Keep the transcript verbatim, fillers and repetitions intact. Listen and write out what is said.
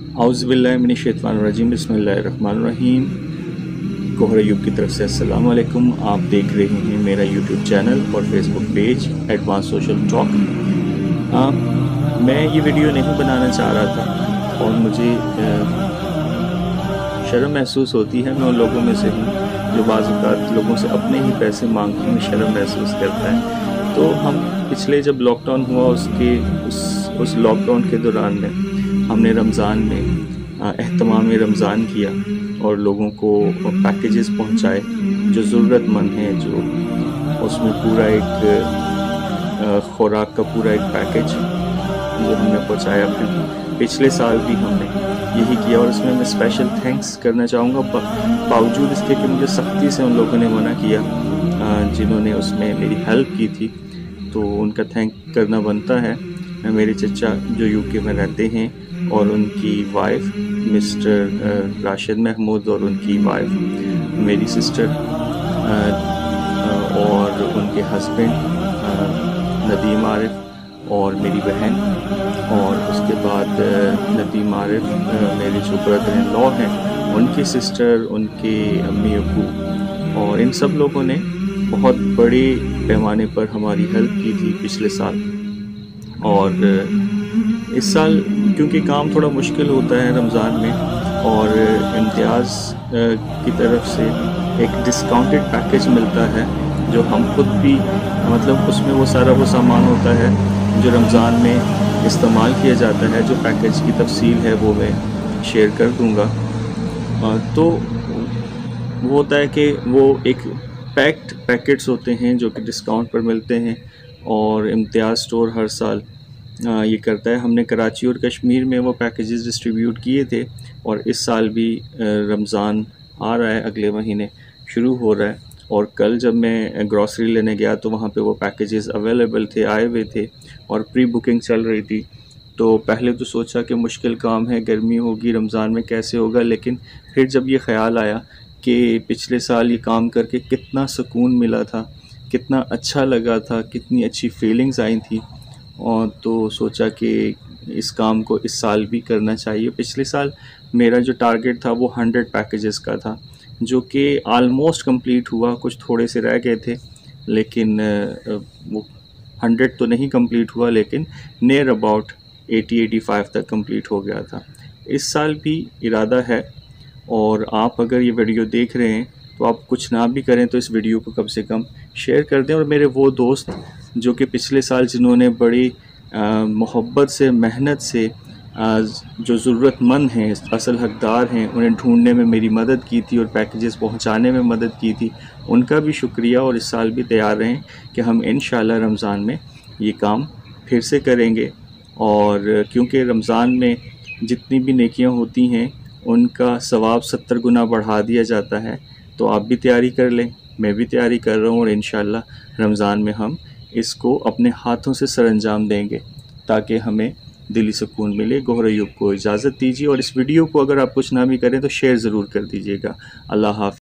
औज़ुबिल्लाहिमिनश्शैतानिर्रजीम बिस्मिल्लाहिर्रहमानिर्रहीम। कोहर अयूब की तरफ से अस्सलाम वालेकुम। आप देख रहे हैं मेरा यूट्यूब चैनल और Facebook page advance social talk. मैं ये वीडियो नहीं बनाना चाह रहा था और मुझे शर्म महसूस होती है। मैं उन लोगों में से हूँ जो बाज़ औक़ात लोगों से अपने ही पैसे मांगने में शर्म महसूस करता है। तो हम पिछले जब लॉकडाउन हुआ उसके उस उस लॉकडाउन के दौरान में हमने रमज़ान में एहतमाम रमज़ान किया और लोगों को पैकेजेस पहुँचाए जो ज़रूरतमंद हैं, जो उसमें पूरा एक खुराक का पूरा एक पैकेज जो हमने पहुँचाया। फिर पिछले साल भी हमने यही किया और इसमें मैं स्पेशल थैंक्स करना चाहूँगा, बावजूद इसके कि मुझे सख्ती से उन लोगों ने मना किया जिन्होंने उसमें मेरी हेल्प की थी, तो उनका थैंक करना बनता है। मेरे चचा जो यूके में रहते हैं और उनकी वाइफ मिस्टर राशिद महमूद और उनकी वाइफ मेरी सिस्टर और उनके हस्बैंड नदीम आरिफ और मेरी बहन, और उसके बाद नदीम आरिफ मेरे जो ब्रदर इन लॉ हैं उनकी सिस्टर, उनके अम्मी अब्बू, और इन सब लोगों ने बहुत बड़े पैमाने पर हमारी हेल्प की थी पिछले साल। और इस साल क्योंकि काम थोड़ा मुश्किल होता है रमज़ान में, और इम्तियाज़ की तरफ से एक डिस्काउंटेड पैकेज मिलता है जो हम खुद भी, मतलब उसमें वो सारा वो सामान होता है जो रमज़ान में इस्तेमाल किया जाता है। जो पैकेज की तफसील है वो मैं शेयर कर दूँगा। तो वो होता है कि वो एक पैक्ड पैकेट्स होते हैं जो कि डिस्काउंट पर मिलते हैं, और इम्तियाज़ स्टोर हर साल ये करता है। हमने कराची और कश्मीर में वो पैकेजेस डिस्ट्रीब्यूट किए थे, और इस साल भी रमज़ान आ रहा है, अगले महीने शुरू हो रहा है। और कल जब मैं ग्रॉसरी लेने गया तो वहाँ पे वो पैकेजेस अवेलेबल थे, आए हुए थे, और प्री बुकिंग चल रही थी। तो पहले तो सोचा कि मुश्किल काम है, गर्मी होगी, रमज़ान में कैसे होगा, लेकिन फिर जब ये ख़्याल आया कि पिछले साल ये काम करके कितना सुकून मिला था, कितना अच्छा लगा था, कितनी अच्छी फीलिंग्स आई थी, और तो सोचा कि इस काम को इस साल भी करना चाहिए। पिछले साल मेरा जो टारगेट था वो हंड्रेड पैकेजेस का था, जो कि आलमोस्ट कंप्लीट हुआ, कुछ थोड़े से रह गए थे, लेकिन वो हंड्रेड तो नहीं कंप्लीट हुआ, लेकिन near about eighty eighty five तक कंप्लीट हो गया था। इस साल भी इरादा है, और आप अगर ये वीडियो देख रहे हैं तो आप कुछ ना भी करें तो इस वीडियो को कम से कम शेयर कर दें। और मेरे वो दोस्त जो कि पिछले साल जिन्होंने बड़ी मोहब्बत से, मेहनत से आ, जो ज़रूरतमंद हैं, असल हकदार हैं, उन्हें ढूंढने में मेरी मदद की थी और पैकेजेस पहुंचाने में मदद की थी, उनका भी शुक्रिया। और इस साल भी तैयार रहें कि हम इंशाल्लाह रमज़ान में ये काम फिर से करेंगे। और क्योंकि रमज़ान में जितनी भी नेकियां होती हैं उनका सवाब सत्तर गुना बढ़ा दिया जाता है, तो आप भी तैयारी कर लें, मैं भी तैयारी कर रहा हूँ, और इंशाल्लाह रमज़ान में हम इसको अपने हाथों से सरअंजाम देंगे ताकि हमें दिली सुकून मिले। कोहर अयूब को इजाज़त दीजिए, और इस वीडियो को अगर आप कुछ ना भी करें तो शेयर ज़रूर कर दीजिएगा। अल्लाह हाफ़िज़।